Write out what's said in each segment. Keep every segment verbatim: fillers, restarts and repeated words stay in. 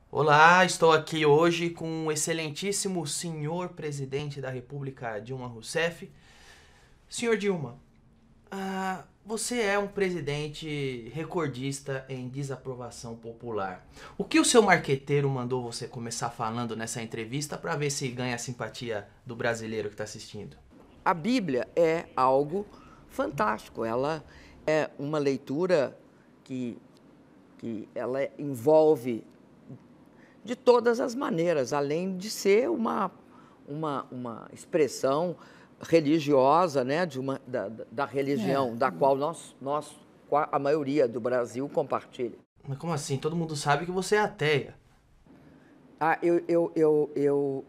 Olá, estou aqui hoje com o excelentíssimo senhor presidente da República, Dilma Rousseff. Senhor Dilma, ah, você é um presidente recordista em desaprovação popular. O que o seu marqueteiro mandou você começar falando nessa entrevista para ver se ganha a simpatia do brasileiro que está assistindo? A Bíblia é algo fantástico. Ela é uma leitura que, que ela envolve de todas as maneiras, além de ser uma, uma, uma expressão religiosa, né, de uma, da, da religião, é. da qual nós, nós, a maioria do Brasil compartilha. Mas como assim? Todo mundo sabe que você é ateia. Ah, eu, eu, eu, eu,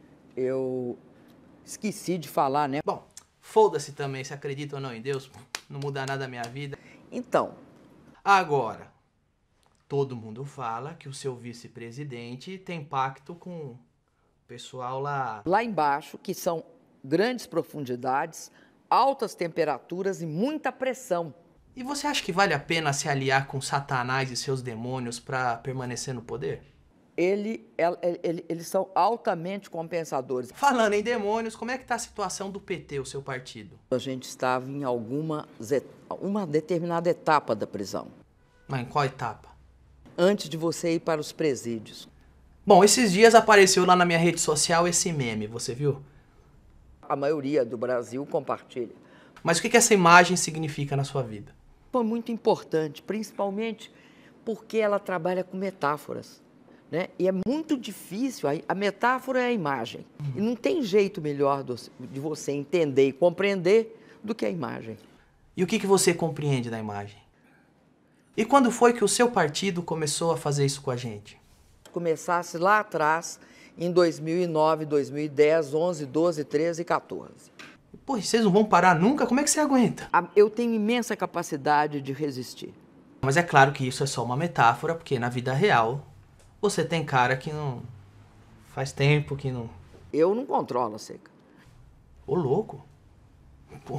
eu esqueci de falar, né? Bom, foda-se também, se acredita ou não em Deus, não muda nada a minha vida. Então. Agora, todo mundo fala que o seu vice-presidente tem pacto com o pessoal lá... Lá embaixo, que são grandes profundidades, altas temperaturas e muita pressão. E você acha que vale a pena se aliar com Satanás e seus demônios para permanecer no poder? Ele, ele, ele, eles são altamente compensadores. Falando em demônios, como é que está a situação do P T, o seu partido? A gente estava em alguma uma determinada etapa da prisão. Mas em qual etapa? Antes de você ir para os presídios. Bom, esses dias apareceu lá na minha rede social esse meme, você viu? A maioria do Brasil compartilha. Mas o que essa imagem significa na sua vida? Foi muito importante, principalmente porque ela trabalha com metáforas, né? E é muito difícil, a metáfora é a imagem. Uhum. E não tem jeito melhor de você entender e compreender do que a imagem. E o que você compreende da imagem? E quando foi que o seu partido começou a fazer isso com a gente? Começasse lá atrás, em dois mil e nove, dois mil e dez, onze, doze, treze e quatorze. Pô, vocês não vão parar nunca? Como é que você aguenta? Eu tenho imensa capacidade de resistir. Mas é claro que isso é só uma metáfora, porque na vida real, você tem cara que não... Faz tempo que não... Eu não controlo a seca. Ô, louco. Pô...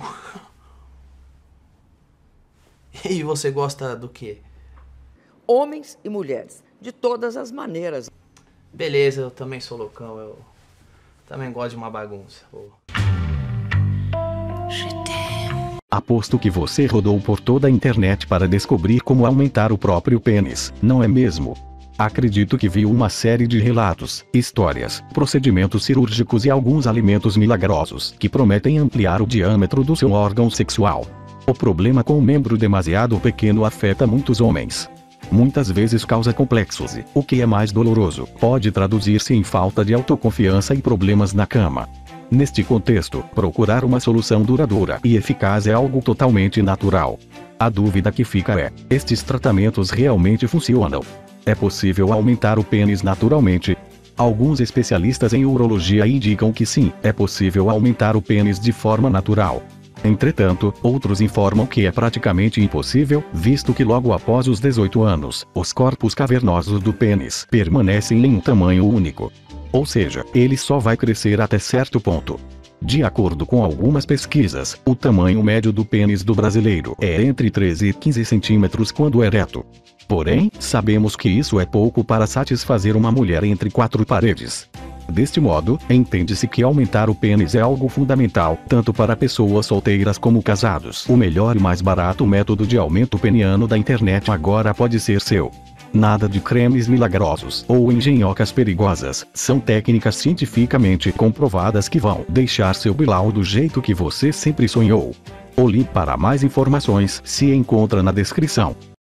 E você gosta do quê? Homens e mulheres, de todas as maneiras. Beleza, eu também sou loucão, eu também gosto de uma bagunça. Oh. Aposto que você rodou por toda a internet para descobrir como aumentar o próprio pênis, não é mesmo? Acredito que viu uma série de relatos, histórias, procedimentos cirúrgicos e alguns alimentos milagrosos que prometem ampliar o diâmetro do seu órgão sexual. O problema com o membro demasiado pequeno afeta muitos homens. Muitas vezes causa complexos e, o que é mais doloroso, pode traduzir-se em falta de autoconfiança e problemas na cama. Neste contexto, procurar uma solução duradoura e eficaz é algo totalmente natural. A dúvida que fica é: estes tratamentos realmente funcionam? É possível aumentar o pênis naturalmente? Alguns especialistas em urologia indicam que sim, é possível aumentar o pênis de forma natural. Entretanto, outros informam que é praticamente impossível, visto que logo após os dezoito anos, os corpos cavernosos do pênis permanecem em um tamanho único. Ou seja, ele só vai crescer até certo ponto. De acordo com algumas pesquisas, o tamanho médio do pênis do brasileiro é entre treze e quinze centímetros quando ereto. Porém, sabemos que isso é pouco para satisfazer uma mulher entre quatro paredes. Deste modo, entende-se que aumentar o pênis é algo fundamental, tanto para pessoas solteiras como casados. O melhor e mais barato método de aumento peniano da internet agora pode ser seu. Nada de cremes milagrosos ou engenhocas perigosas, são técnicas cientificamente comprovadas que vão deixar seu bilau do jeito que você sempre sonhou. O link para mais informações se encontra na descrição.